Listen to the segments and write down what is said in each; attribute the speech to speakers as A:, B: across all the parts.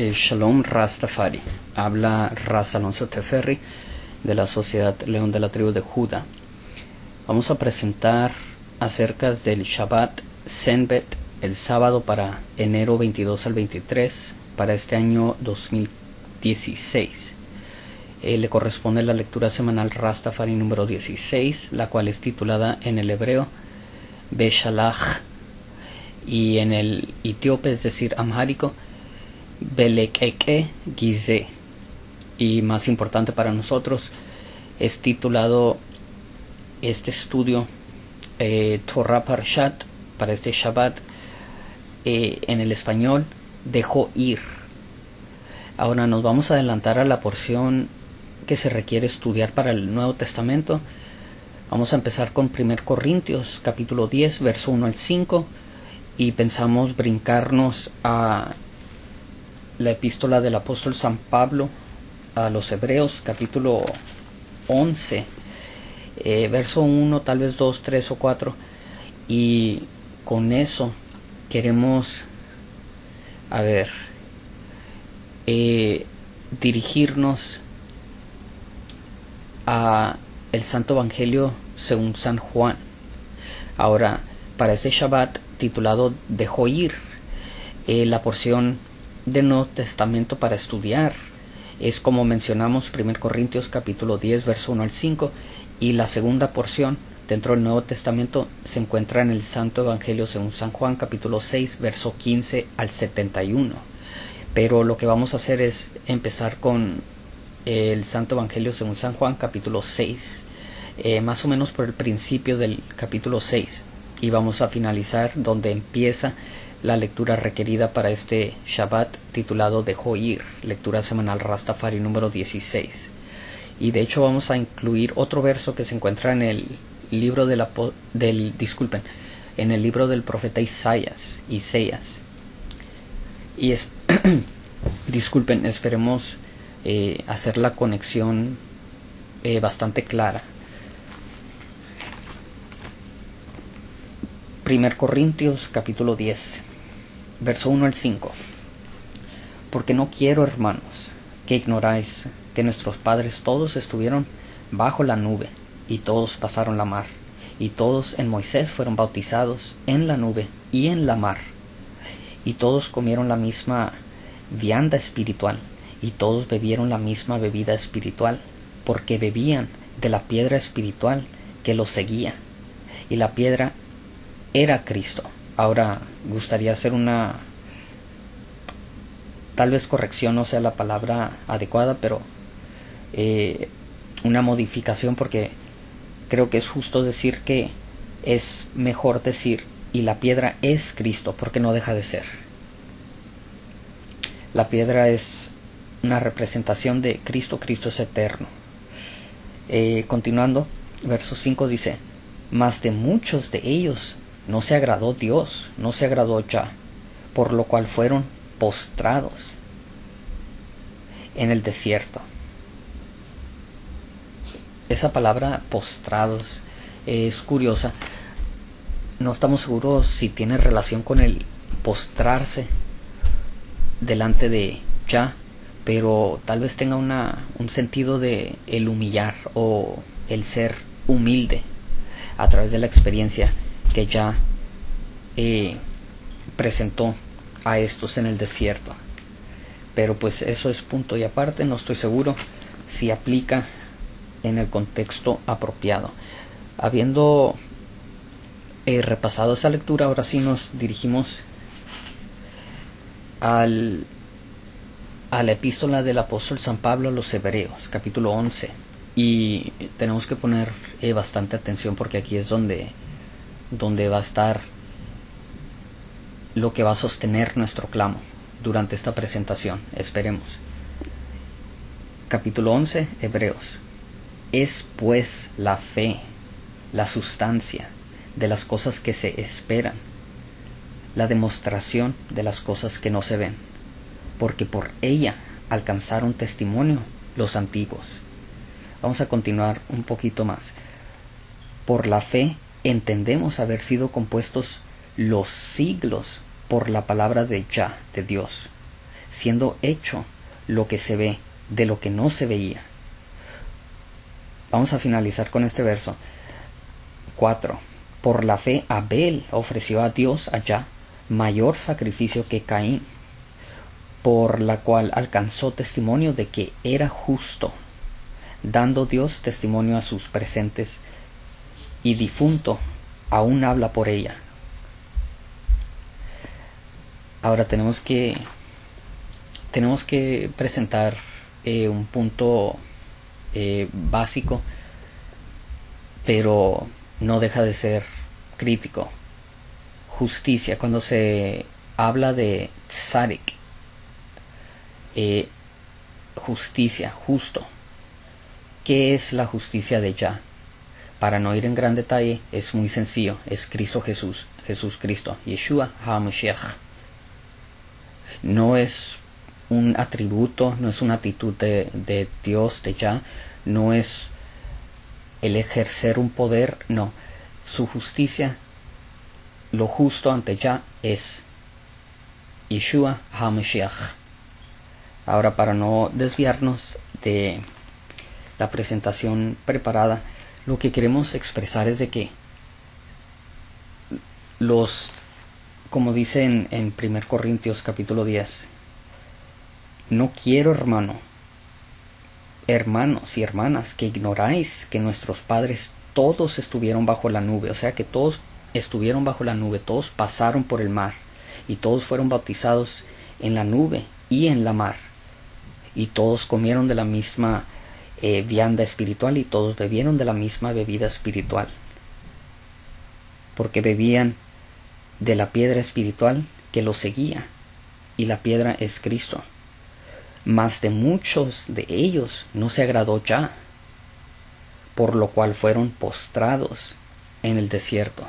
A: Shalom Rastafari. Habla Ras Alonso Teferri de la Sociedad León de la Tribu de Judá. Vamos a presentar acerca del Shabbat Senbet, el sábado para enero 22 al 23 para este año 2016. Le corresponde la lectura semanal Rastafari número 16, la cual es titulada en el hebreo Beshalach y en el etíope, es decir, amhárico, Belekeke Gize. Y más importante para nosotros, es titulado este estudio Torah Parshat para este Shabbat en el español, dejó ir. Ahora nos vamos a adelantar a la porción que se requiere estudiar para el Nuevo Testamento. Vamos a empezar con 1 Corintios capítulo 10 verso 1 al 5 y pensamos brincarnos a la epístola del apóstol San Pablo a los Hebreos capítulo 11 verso 1, tal vez 2, 3 o 4, y con eso queremos dirigirnos a el Santo Evangelio según San Juan. Ahora, para este Shabbat titulado Dejó ir, la porción del Nuevo Testamento para estudiar es, como mencionamos, 1 Corintios capítulo 10 verso 1 al 5, y la segunda porción dentro del Nuevo Testamento se encuentra en el Santo Evangelio según San Juan capítulo 6 verso 15 al 71. Pero lo que vamos a hacer es empezar con el Santo Evangelio según San Juan capítulo 6, más o menos por el principio del capítulo 6, y vamos a finalizar donde empieza la lectura requerida para este Shabbat titulado Dejó ir, lectura semanal Rastafari número 16. Y de hecho vamos a incluir otro verso que se encuentra en el libro en el libro del profeta Isaías. Y esperemos hacer la conexión bastante clara. 1 Corintios capítulo 10 verso 1 al 5. Porque no quiero, hermanos, que ignoráis que nuestros padres todos estuvieron bajo la nube, y todos pasaron la mar, y todos en Moisés fueron bautizados en la nube y en la mar, y todos comieron la misma vianda espiritual, y todos bebieron la misma bebida espiritual, porque bebían de la piedra espiritual que los seguía, y la piedra era Cristo. Ahora gustaría hacer una, tal vez corrección no sea la palabra adecuada, pero una modificación, porque creo que es justo decir que es mejor decir y la piedra es Cristo, porque no deja de ser. La piedra es una representación de Cristo. Cristo es eterno. Continuando, verso 5 dice: mas de muchos de ellos no se agradó Dios, no se agradó Yah, por lo cual fueron postrados en el desierto. Esa palabra postrados es curiosa. No estamos seguros si tiene relación con el postrarse delante de Yah, pero tal vez tenga un sentido de el humillar o el ser humilde a través de la experiencia que ya presentó a estos en el desierto. Pero pues eso es punto y aparte. No estoy seguro si aplica en el contexto apropiado. Habiendo repasado esa lectura, ahora sí nos dirigimos a la epístola del apóstol San Pablo a los Hebreos capítulo 11, y tenemos que poner bastante atención, porque aquí es donde va a estar lo que va a sostener nuestro clamo durante esta presentación. Esperemos. Capítulo 11, Hebreos. Es pues la fe, la sustancia de las cosas que se esperan, la demostración de las cosas que no se ven, porque por ella alcanzaron testimonio los antiguos. Vamos a continuar un poquito más. Por la fe entendemos haber sido compuestos los siglos por la palabra de Yah, de Dios, siendo hecho lo que se ve de lo que no se veía. Vamos a finalizar con este verso 4. Por la fe Abel ofreció a Dios allá mayor sacrificio que Caín, por la cual alcanzó testimonio de que era justo, dando Dios testimonio a sus presentes, y difunto aún habla por ella. Ahora tenemos que presentar un punto básico, pero no deja de ser crítico. Justicia. Cuando se habla de tzadik, justicia, justo, ¿qué es la justicia de Yah? Para no ir en gran detalle, es muy sencillo. Es Cristo Jesús, Jesús Cristo, Yeshua HaMashiach. No es un atributo, no es una actitud de Dios, de Yah, no es el ejercer un poder, no. Su justicia, lo justo ante Yah, es Yeshua HaMashiach. Ahora, para no desviarnos de la presentación preparada, lo que queremos expresar es de que como dice en 1 Corintios capítulo 10, no quiero, hermanos y hermanas, que ignoráis que nuestros padres todos estuvieron bajo la nube, o sea que todos estuvieron bajo la nube, todos pasaron por el mar, y todos fueron bautizados en la nube y en la mar, y todos comieron de la misma vianda espiritual, y todos bebieron de la misma bebida espiritual, porque bebían de la piedra espiritual que los seguía, y la piedra es Cristo. Mas de muchos de ellos no se agradó Yah, por lo cual fueron postrados en el desierto.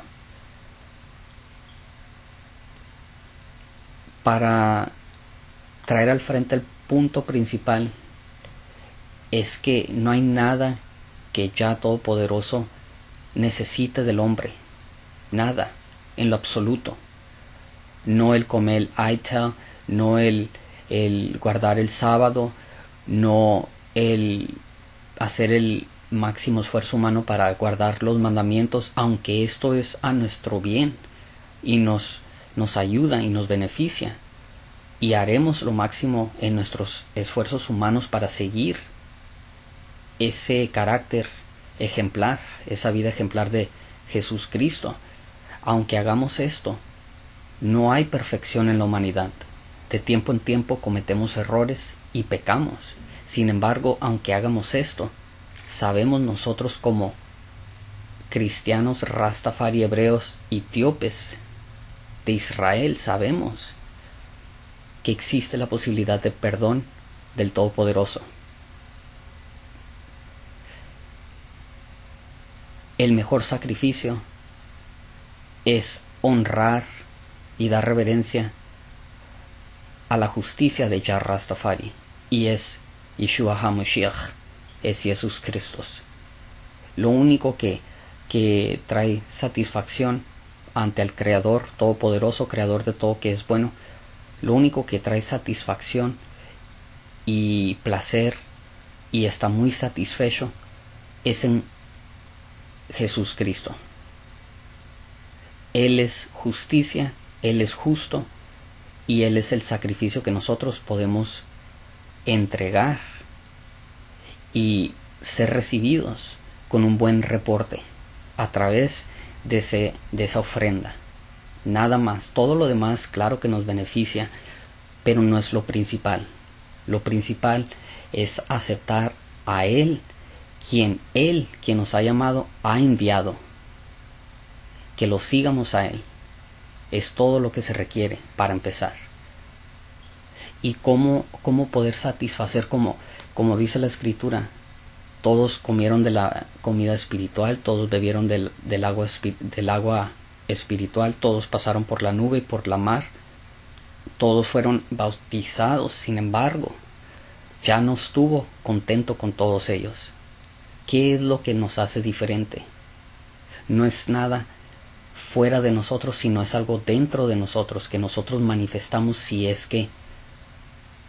A: Para traer al frente el punto principal, es que no hay nada que Yah Todopoderoso necesite del hombre, nada, en lo absoluto. No el comer aitel, no el guardar el sábado, no el hacer el máximo esfuerzo humano para guardar los mandamientos, aunque esto es a nuestro bien y nos ayuda y nos beneficia, y haremos lo máximo en nuestros esfuerzos humanos para seguir ese carácter ejemplar, esa vida ejemplar de Jesús Cristo. Aunque hagamos esto, no hay perfección en la humanidad. De tiempo en tiempo cometemos errores y pecamos. Sin embargo, aunque hagamos esto, sabemos nosotros como cristianos, Rastafari, hebreos, etíopes de Israel, sabemos que existe la posibilidad de perdón del Todopoderoso. El mejor sacrificio es honrar y dar reverencia a la justicia de Yah Rastafari, y es Yeshua HaMashiach, es Jesús Cristo. Lo único que trae satisfacción ante el Creador Todopoderoso, Creador de todo que es bueno, lo único que trae satisfacción y placer y está muy satisfecho es en Jesús Cristo. Él es justicia, Él es justo, y Él es el sacrificio que nosotros podemos entregar y ser recibidos con un buen reporte a través de esa ofrenda. Nada más. Todo lo demás, claro que nos beneficia, pero no es lo principal. Lo principal es aceptar a Él, quien nos ha llamado, ha enviado. Que lo sigamos a Él. Es todo lo que se requiere para empezar. Y cómo poder satisfacer, como dice la Escritura, todos comieron de la comida espiritual, todos bebieron del agua espiritual, todos pasaron por la nube y por la mar, todos fueron bautizados. Sin embargo, ya no estuvo contento con todos ellos. ¿Qué es lo que nos hace diferente? No es nada fuera de nosotros, sino es algo dentro de nosotros que nosotros manifestamos si es que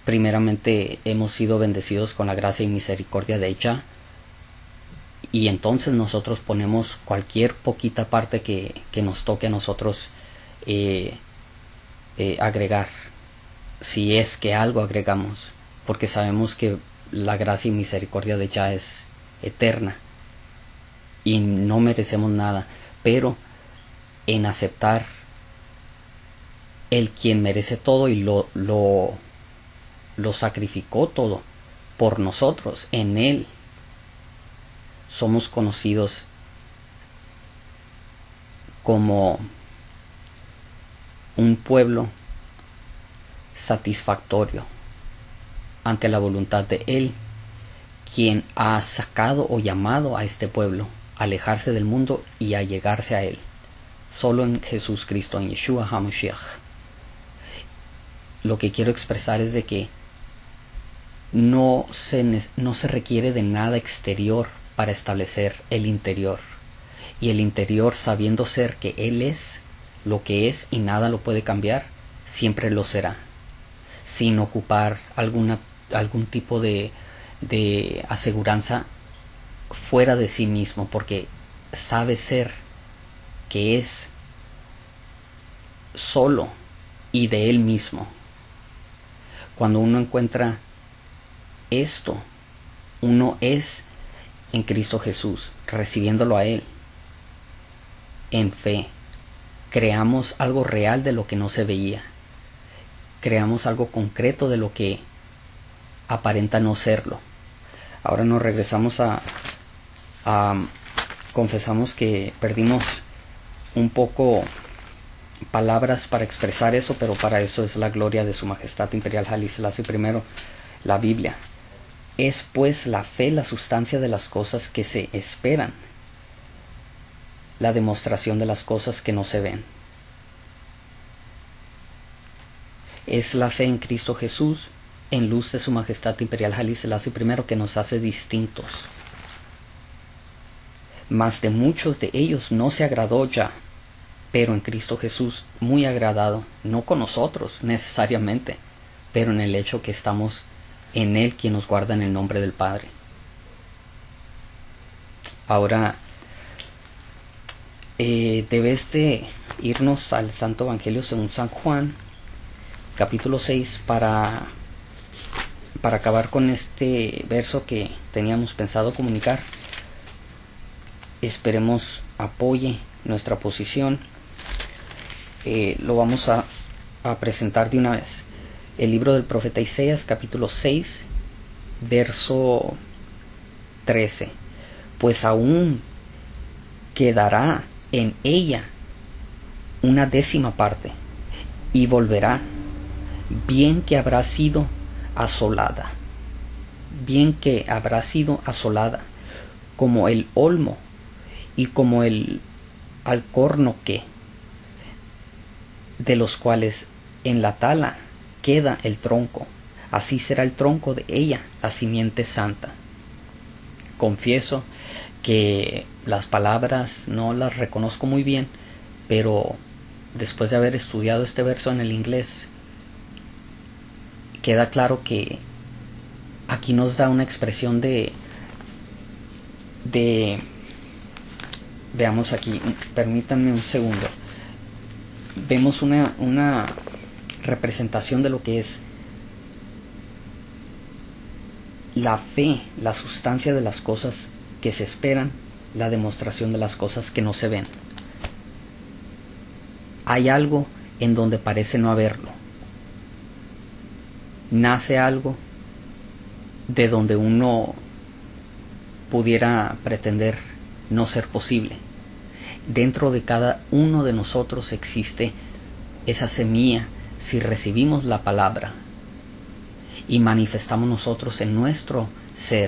A: primeramente hemos sido bendecidos con la gracia y misericordia de ella, y entonces nosotros ponemos cualquier poquita parte que nos toque a nosotros agregar, si es que algo agregamos, porque sabemos que la gracia y misericordia de ella es eterna y no merecemos nada, pero en aceptar el quien merece todo y lo sacrificó todo por nosotros, en él somos conocidos como un pueblo satisfactorio ante la voluntad de él, quien ha sacado o llamado a este pueblo a alejarse del mundo y a llegarse a él, solo en Jesús Cristo, en Yeshua HaMashiach. Lo que quiero expresar es de que no se requiere de nada exterior para establecer el interior, y el interior, sabiendo ser que él es lo que es y nada lo puede cambiar, siempre lo será, sin ocupar algún tipo de aseguranza fuera de sí mismo, porque sabe ser que es solo y de él mismo. Cuando uno encuentra esto, uno es en Cristo Jesús, recibiéndolo a él en fe. Creamos algo real de lo que no se veía, creamos algo concreto de lo que aparenta no serlo. Ahora nos regresamos a confesamos que perdimos un poco palabras para expresar eso, pero para eso es la gloria de su majestad imperial Haile Selassie I, la Biblia. Es pues la fe la sustancia de las cosas que se esperan, la demostración de las cosas que no se ven. Es la fe en Cristo Jesús, en luz de su majestad imperial Haile Selassie I, que nos hace distintos. Mas de muchos de ellos no se agradó ya, pero en Cristo Jesús muy agradado, no con nosotros necesariamente, pero en el hecho que estamos en él, quien nos guarda en el nombre del Padre. Ahora debes de irnos al Santo Evangelio según San Juan, capítulo 6, para acabar con este verso que teníamos pensado comunicar. Esperemos apoye nuestra posición. Lo vamos a presentar de una vez. El libro del profeta Isaías, capítulo 6, verso 13. Pues aún quedará en ella una 10ª parte, y volverá, bien que habrá sido asolada, como el olmo y como el alcornoque, de los cuales en la tala queda el tronco, así será el tronco de ella, la simiente santa. Confieso que las palabras no las reconozco muy bien, pero después de haber estudiado este verso en el inglés, queda claro que aquí nos da una expresión de veamos aquí, permítanme un segundo. Vemos una representación de lo que es la fe, la sustancia de las cosas que se esperan, la demostración de las cosas que no se ven. Hay algo en donde parece no haberlo. Nace algo de donde uno pudiera pretender no ser posible. Dentro de cada uno de nosotros existe esa semilla si recibimos la palabra y manifestamos nosotros en nuestro ser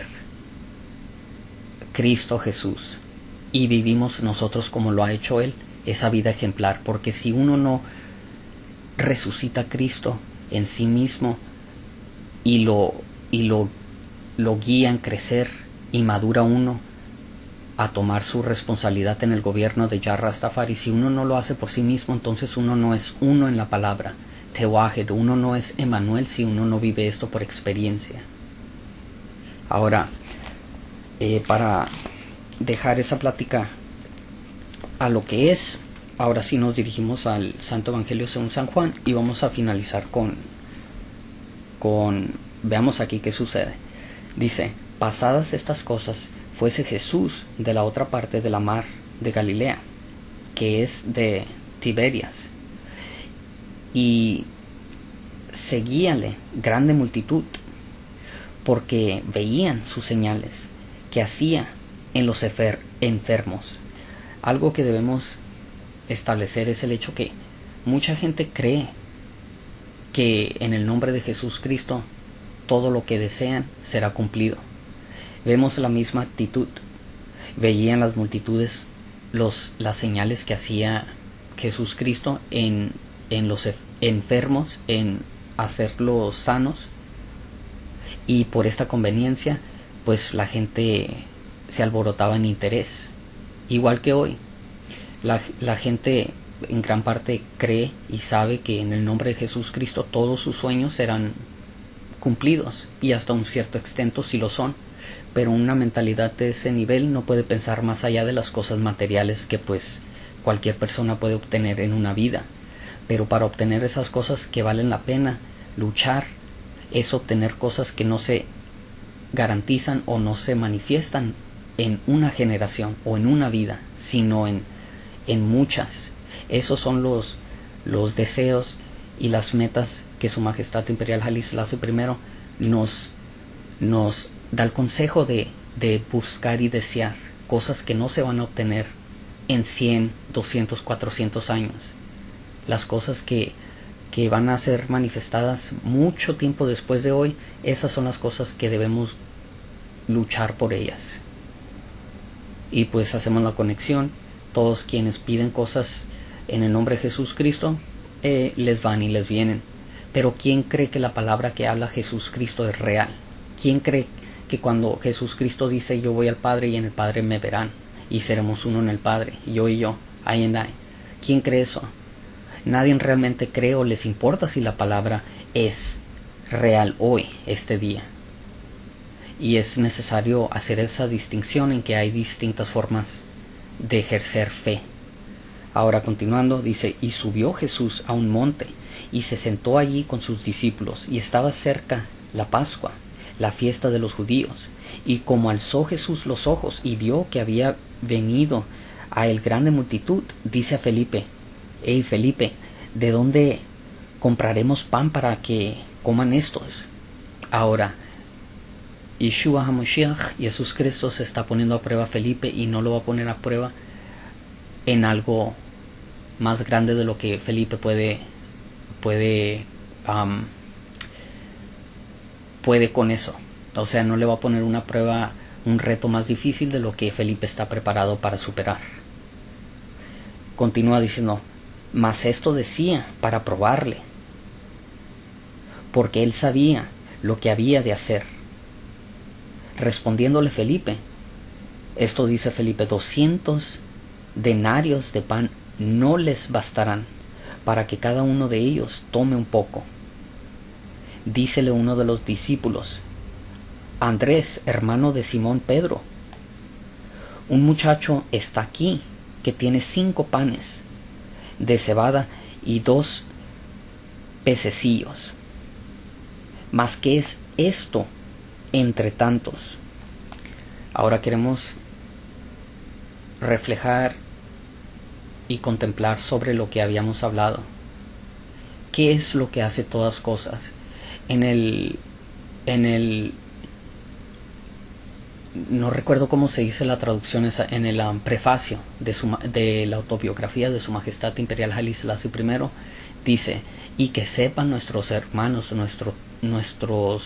A: Cristo Jesús y vivimos nosotros como lo ha hecho Él, esa vida ejemplar. Porque si uno no resucita a Cristo en sí mismo y lo guía en crecer y madura uno a tomar su responsabilidad en el gobierno de Yah Rastafari, si uno no lo hace por sí mismo, entonces uno no es uno en la palabra. tewahed, uno no es Emmanuel si uno no vive esto por experiencia. Ahora, para dejar esa plática a lo que es, ahora sí nos dirigimos al Santo Evangelio según San Juan y vamos a finalizar con veamos aquí qué sucede. Dice: pasadas estas cosas, fuese Jesús de la otra parte de la mar de Galilea, que es de Tiberias, y seguíale grande multitud, porque veían sus señales que hacía en los enfermos. Algo que debemos establecer es el hecho que mucha gente cree que en el nombre de Jesús Cristo todo lo que desean será cumplido. Vemos la misma actitud. Veían las multitudes las señales que hacía Jesús Cristo en los enfermos, en hacerlos sanos, y por esta conveniencia pues la gente se alborotaba en interés. Igual que hoy, la gente en gran parte cree y sabe que en el nombre de Jesús Cristo todos sus sueños serán cumplidos, y hasta un cierto extent sí lo son, pero una mentalidad de ese nivel no puede pensar más allá de las cosas materiales que pues cualquier persona puede obtener en una vida. Pero para obtener esas cosas que valen la pena luchar, es obtener cosas que no se garantizan o no se manifiestan en una generación o en una vida, sino en muchas. Esos son los deseos y las metas que Su Majestad Imperial Haile Selassie I nos da el consejo de buscar y desear cosas que no se van a obtener en 100, 200, 400 años. Las cosas que van a ser manifestadas mucho tiempo después de hoy, esas son las cosas que debemos luchar por ellas. Y pues hacemos la conexión. Todos quienes piden cosas en el nombre de Jesús Cristo, les van y les vienen. Pero ¿quién cree que la palabra que habla Jesús Cristo es real? ¿Quién cree que cuando Jesús Cristo dice yo voy al Padre y en el Padre me verán y seremos uno en el Padre, yo y yo, I and I? ¿Quién cree eso? Nadie realmente cree o les importa si la palabra es real hoy, este día. Y es necesario hacer esa distinción en que hay distintas formas de ejercer fe. Ahora continuando, dice: y subió Jesús a un monte y se sentó allí con sus discípulos, y estaba cerca la Pascua, la fiesta de los judíos. Y como alzó Jesús los ojos y vio que había venido a él grande multitud, dice a Felipe: hey Felipe, ¿de dónde compraremos pan para que coman estos? Ahora, Yeshua HaMashiach, Jesús Cristo, se está poniendo a prueba a Felipe, y no lo va a poner a prueba en algo más grande de lo que Felipe puede con eso. O sea, no le va a poner una prueba, un reto más difícil de lo que Felipe está preparado para superar. Continúa diciendo: mas esto decía para probarle, porque él sabía lo que había de hacer. Respondiéndole Felipe, esto dice Felipe: 200 denarios de pan no les bastarán para que cada uno de ellos tome un poco. Dícele uno de los discípulos: Andrés, hermano de Simón Pedro, un muchacho está aquí que tiene 5 panes de cebada y 2 pececillos. Mas ¿qué es esto entre tantos? Ahora queremos reflejar y contemplar sobre lo que habíamos hablado. ¿Qué es lo que hace todas cosas? En el no recuerdo cómo se dice la traducción, en el prefacio de la autobiografía de Su Majestad Imperial Haile Selassie I, dice: y que sepan nuestros hermanos, nuestros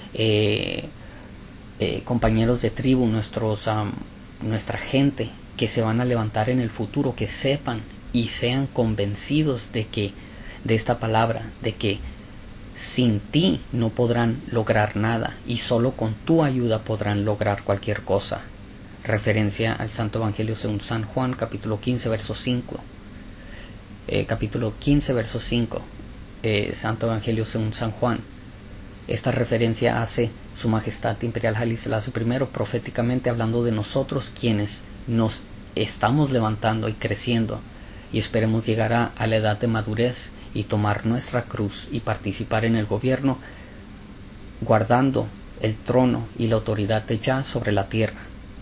A: compañeros de tribu, nuestra gente que se van a levantar en el futuro, que sepan y sean convencidos de esta palabra, de que sin ti no podrán lograr nada y solo con tu ayuda podrán lograr cualquier cosa. Referencia al Santo Evangelio según San Juan, capítulo 15, verso 5. Capítulo 15, verso 5. Santo Evangelio según San Juan. Esta referencia hace Su Majestad Imperial Haile Selassie I proféticamente hablando de nosotros quienes nos estamos levantando y creciendo y esperemos llegar a la edad de madurez y tomar nuestra cruz y participar en el gobierno guardando el trono y la autoridad de Yah sobre la tierra.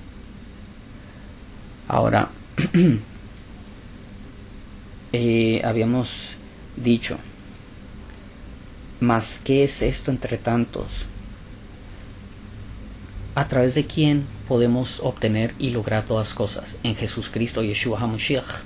A: Ahora, habíamos dicho, ¿mas qué es esto entre tantos? ¿A través de quién podemos obtener y lograr todas cosas? En Jesucristo, Yeshua HaMashiach.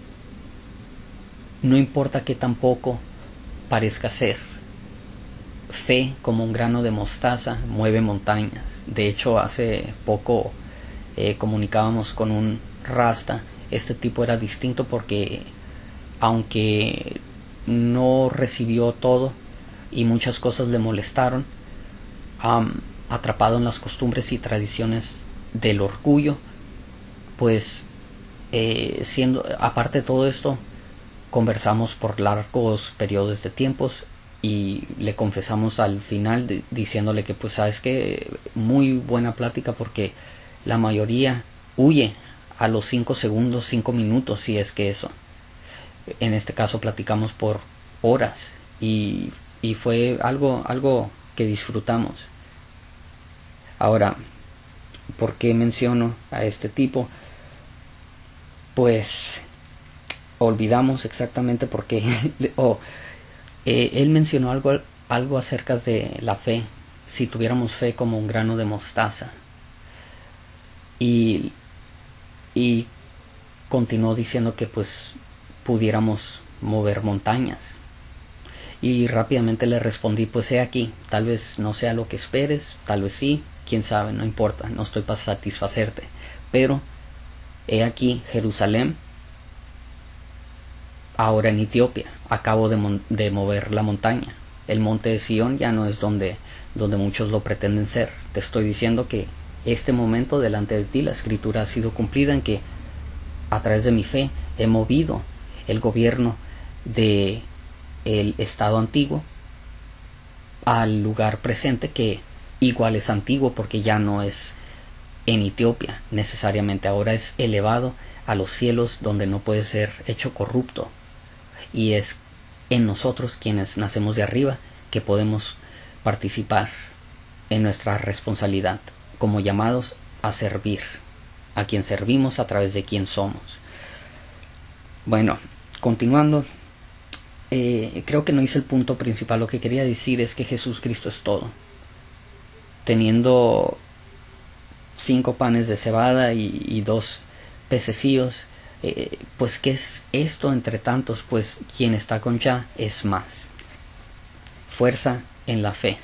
A: No importa que tampoco parezca ser. Fe como un grano de mostaza mueve montañas. De hecho, hace poco comunicábamos con un rasta. Este tipo era distinto porque aunque no recibió todo y muchas cosas le molestaron, atrapado en las costumbres y tradiciones del orgullo, pues siendo aparte de todo esto, conversamos por largos periodos de tiempos y le confesamos al final diciéndole que pues sabes que muy buena plática porque la mayoría huye a los 5 segundos, 5 minutos, si es que eso. En este caso platicamos por horas y fue algo que disfrutamos. Ahora, ¿por qué menciono a este tipo? Pues olvidamos exactamente por qué. Él mencionó algo acerca de la fe, si tuviéramos fe como un grano de mostaza. Y continuó diciendo que pues pudiéramos mover montañas. Y rápidamente le respondí, pues he aquí, tal vez no sea lo que esperes, tal vez sí, quién sabe, no importa, no estoy para satisfacerte. Pero he aquí Jerusalén, ahora en Etiopía, acabo de mover la montaña. El monte de Sión ya no es donde muchos lo pretenden ser. Te estoy diciendo que este momento delante de ti la escritura ha sido cumplida en que a través de mi fe he movido el gobierno de el estado antiguo al lugar presente, que igual es antiguo porque ya no es en Etiopía necesariamente, ahora es elevado a los cielos donde no puede ser hecho corrupto, y es en nosotros quienes nacemos de arriba que podemos participar en nuestra responsabilidad como llamados a servir, a quien servimos a través de quien somos. Bueno, continuando, creo que no hice el punto principal. Lo que quería decir es que Jesús Cristo es todo. Teniendo 5 panes de cebada y 2 pececillos, pues ¿qué es esto entre tantos? Pues quien está con Yah es más. Fuerza en la fe.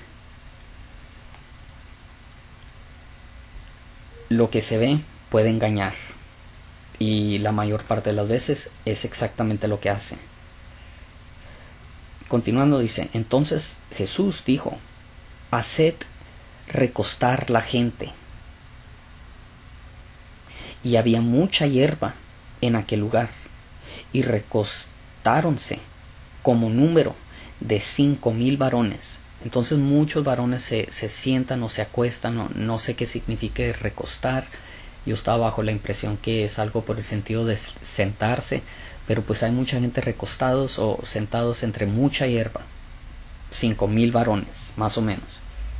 A: Lo que se ve puede engañar, y la mayor parte de las veces es exactamente lo que hace. Continuando dice, entonces Jesús dijo, haced recostar la gente. Y había mucha hierba en aquel lugar, y recostáronse como número de 5,000 varones. Entonces muchos varones se sientan o se acuestan, no sé qué significa recostar. Yo estaba bajo la impresión que es algo por el sentido de sentarse, pero pues hay mucha gente recostados o sentados entre mucha hierba. 5,000 varones, más o menos.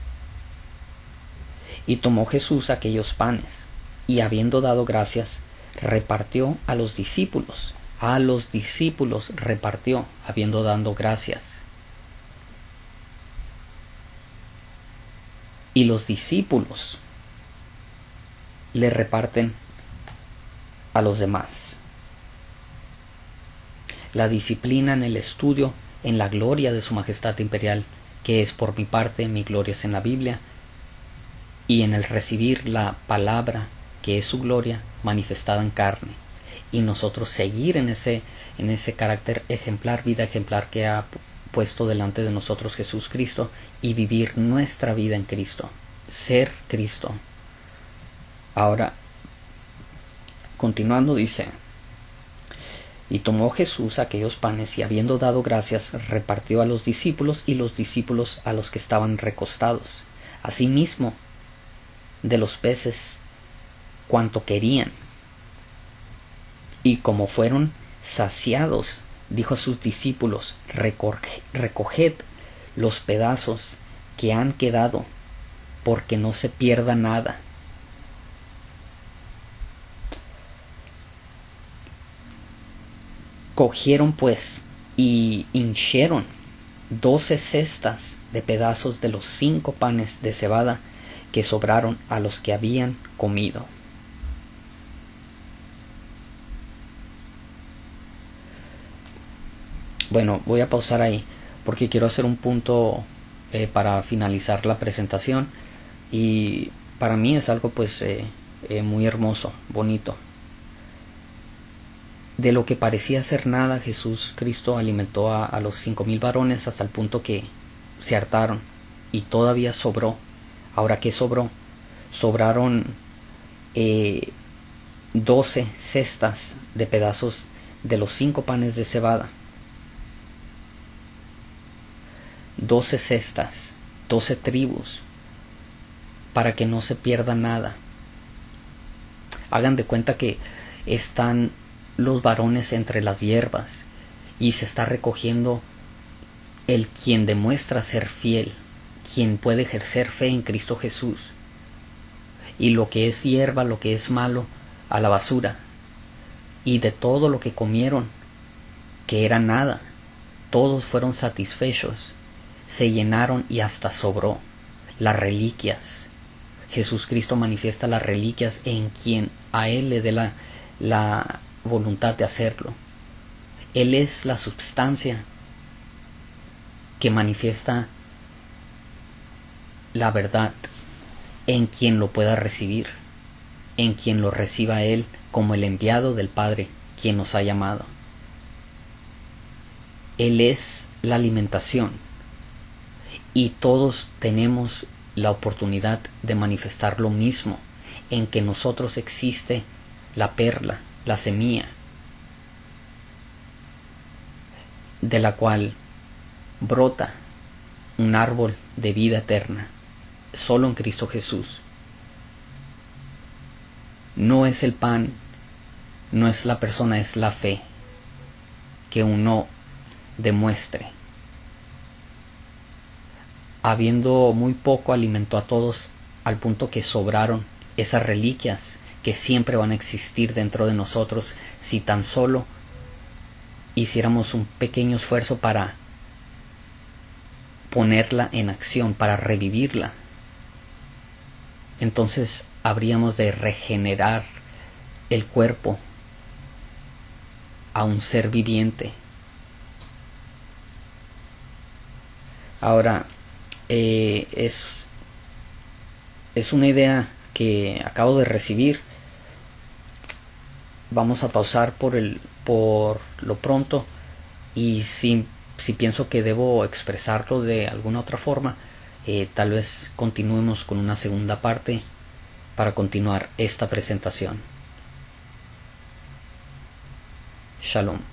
A: Y tomó Jesús aquellos panes, y habiendo dado gracias, repartió a los discípulos. A los discípulos repartió, habiendo dado gracias. Y los discípulos le reparten a los demás. La disciplina en el estudio, en la gloria de Su Majestad Imperial, que es por mi parte, mi gloria es en la Biblia, y en el recibir la palabra, que es su gloria manifestada en carne, y nosotros seguir en ese carácter ejemplar, vida ejemplar que ha puesto delante de nosotros Jesús Cristo, y vivir nuestra vida en Cristo, ser Cristo. Ahora, continuando dice, Y tomó Jesús aquellos panes y habiendo dado gracias, repartió a los discípulos y los discípulos a los que estaban recostados. Asimismo, de los peces, cuanto querían. Y como fueron saciados, dijo a sus discípulos, recoged los pedazos que han quedado, porque no se pierda nada. Cogieron pues y hinchieron 12 cestas de pedazos de los 5 panes de cebada que sobraron a los que habían comido. Bueno, voy a pausar ahí porque quiero hacer un punto para finalizar la presentación, y para mí es algo pues muy hermoso, bonito. De lo que parecía ser nada, Jesús Cristo alimentó a los 5,000 varones hasta el punto que se hartaron, y todavía sobró. Ahora, ¿qué sobró? Sobraron 12 cestas de pedazos de los 5 panes de cebada. 12 cestas, 12 tribus, para que no se pierda nada. Hagan de cuenta que están los varones entre las hierbas y se está recogiendo el quien demuestra ser fiel, quien puede ejercer fe en Cristo Jesús, y lo que es hierba, lo que es malo, a la basura. Y de todo lo que comieron, que era nada, todos fueron satisfechos, se llenaron y hasta sobró. Las reliquias, Jesús Cristo manifiesta las reliquias en quien a Él le dé la voluntad de hacerlo. Él es la substancia que manifiesta la verdad en quien lo pueda recibir, en quien lo reciba Él como el enviado del Padre, quien nos ha llamado. Él es la alimentación, y todos tenemos la oportunidad de manifestar lo mismo, en que nosotros existe la perla, la semilla, de la cual brota un árbol de vida eterna, solo en Cristo Jesús. No es el pan, no es la persona, es la fe que uno demuestre. Habiendo muy poco, alimentó a todos al punto que sobraron esas reliquias que siempre van a existir dentro de nosotros si tan solo hiciéramos un pequeño esfuerzo para ponerla en acción, para revivirla. Entonces habríamos de regenerar el cuerpo a un ser viviente. Ahora, es una idea que acabo de recibir. Vamos a pausar por lo pronto, y si pienso que debo expresarlo de alguna otra forma, tal vez continuemos con una segunda parte para continuar esta presentación. Shalom.